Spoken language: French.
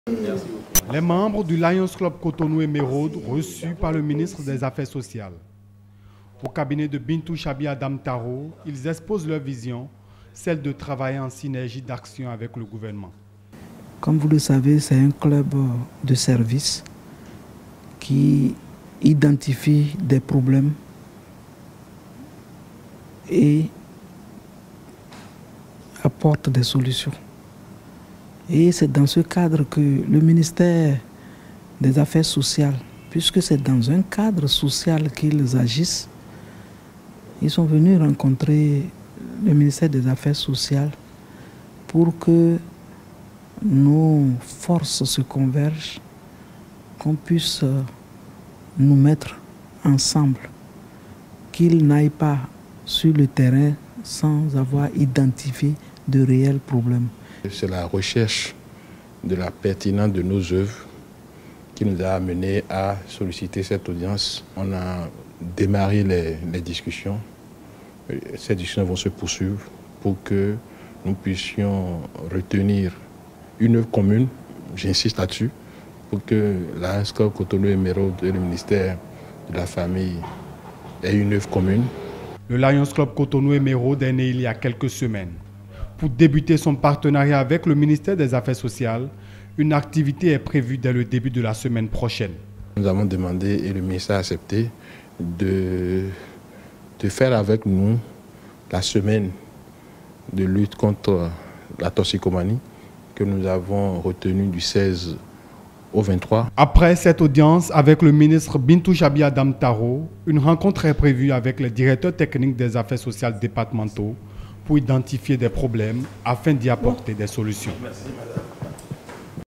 Les membres du Lions Club Cotonou Émeraude reçus par le ministre des Affaires sociales. Au cabinet de Bintou Chabi Adam Taro, ils exposent leur vision, celle de travailler en synergie d'action avec le gouvernement. Comme vous le savez, c'est un club de service qui identifie des problèmes et apporte des solutions. Et c'est dans ce cadre que le ministère des Affaires sociales, puisque c'est dans un cadre social qu'ils agissent, ils sont venus rencontrer le ministère des Affaires sociales pour que nos forces se convergent, qu'on puisse nous mettre ensemble, qu'ils n'aillent pas sur le terrain sans avoir identifié de réels problèmes. C'est la recherche de la pertinence de nos œuvres qui nous a amenés à solliciter cette audience. On a démarré les discussions. Ces discussions vont se poursuivre pour que nous puissions retenir une œuvre commune, j'insiste là-dessus, pour que la Lions Club Cotonou Émeraude et le ministère de la Famille aient une œuvre commune. Le Lions Club Cotonou Émeraude est né il y a quelques semaines. Pour débuter son partenariat avec le ministère des Affaires sociales, une activité est prévue dès le début de la semaine prochaine. Nous avons demandé, et le ministère a accepté, de faire avec nous la semaine de lutte contre la toxicomanie que nous avons retenue du 16 au 23. Après cette audience avec le ministre Bintou Chabi Adam Taro, une rencontre est prévue avec les directeurs techniques des affaires sociales départementaux pour identifier des problèmes afin d'y apporter des solutions. Merci, madame.